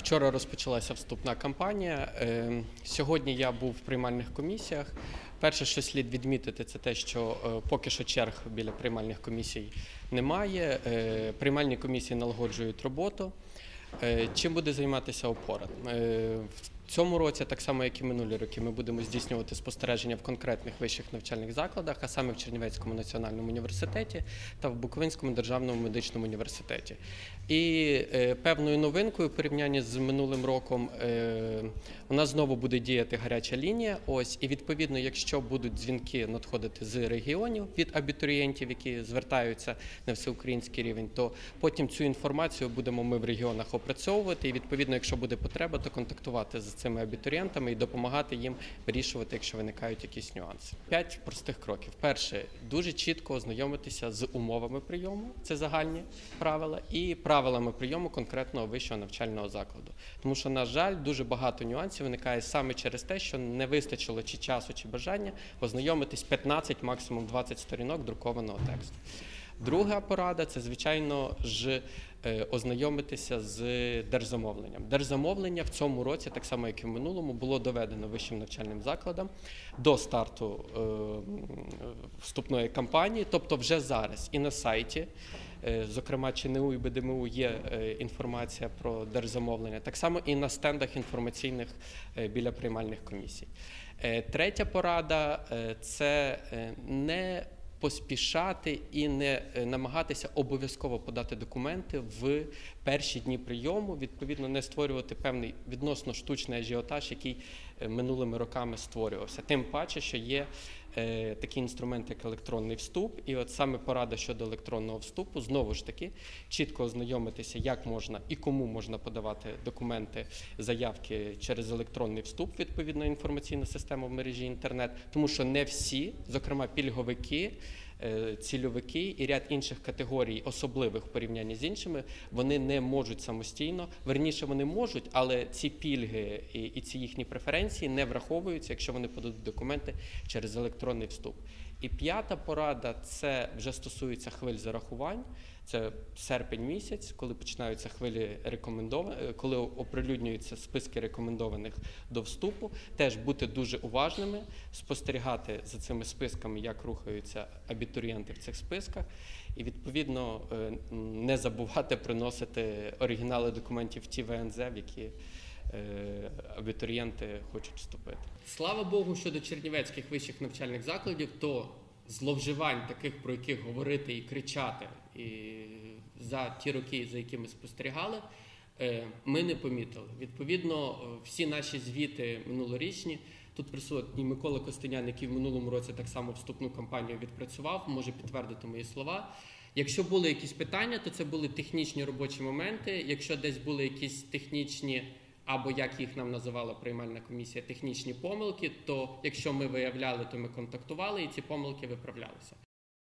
Вчора розпочалася вступна кампанія. Сьогодні я був в приймальних комісіях. Перше, що слід відмітити, це те, що поки що черг біля приймальних комісій немає. Приймальні комісії налагоджують роботу. Чим буде займатися опора? В цьому році, так само як і минулі роки, ми будемо здійснювати спостереження в конкретних вищих навчальних закладах, а саме в Чернівецькому національному університеті та в Буковинському державному медичному університеті. І певною новинкою в порівнянні з минулим роком у нас знову буде діяти гаряча лінія. І відповідно, якщо будуть дзвінки надходити з регіонів від абітурієнтів, які звертаються на всеукраїнський рівень, то потім цю інформацію будемо ми в регіонах опрацьовувати і відповідно, якщо буде потреба, то контактувати з цими абітурієнтами і допомагати їм вирішувати, якщо виникають якісь нюанси. 5 простих кроків. Перше, дуже чітко ознайомитися з умовами прийому, це загальні правила, і правилами прийому конкретного вищого навчального закладу. Тому що, на жаль, дуже багато нюансів виникає саме через те, що не вистачило чи часу, чи бажання ознайомитись 15, максимум 20 сторінок друкованого тексту. Друга порада – це, звичайно ж, ознайомитися з держзамовленням. Держзамовлення в цьому році, так само як і в минулому, було доведено вищим навчальним закладам до старту вступної кампанії, тобто вже зараз і на сайті, зокрема ЧНУ і БДМУ, є інформація про держзамовлення, так само і на стендах інформаційних біля приймальних комісій. Третя порада – це не поспішати і не намагатися обов'язково подати документи в перші дні прийому, відповідно не створювати певний відносно штучний ажіотаж, який минулими роками створювався. Тим паче, що є такий інструмент, як електронний вступ, і от саме порада щодо електронного вступу, знову ж таки, чітко ознайомитися, як можна і кому можна подавати документи, заявки через електронний вступ, відповідно, інформаційна система в мережі інтернет, тому що не всі, зокрема пільговики, цільовики і ряд інших категорій, особливих в порівнянні з іншими, вони не можуть самостійно, верніше вони можуть, але ці пільги і ці їхні преференції не враховуються, якщо вони подадуть документи через електронний вступ. І п'ята порада – це вже стосується хвиль зарахувань. Це серпень місяць, коли починаються хвилі коли оприлюднюються списки рекомендованих до вступу. Теж бути дуже уважними, спостерігати за цими списками, як рухаються абітурієнти в цих списках. І, відповідно, не забувати приносити оригінали документів в ті ВНЗ, в які абітурієнти хочуть вступити. Слава Богу, щодо чернівецьких вищих навчальних закладів, то зловживань таких, про яких говорити і кричати за ті роки, за якими спостерігали, ми не помітили. Відповідно, всі наші звіти минулорічні, тут присутній Микола Костенян, який в минулому році так само вступну кампанію відпрацював, може підтвердити мої слова. Якщо були якісь питання, то це були технічні робочі моменти. Якщо десь були якісь технічні, або, як їх нам називала приймальна комісія, технічні помилки, то якщо ми виявляли, то ми контактували і ці помилки виправлялися.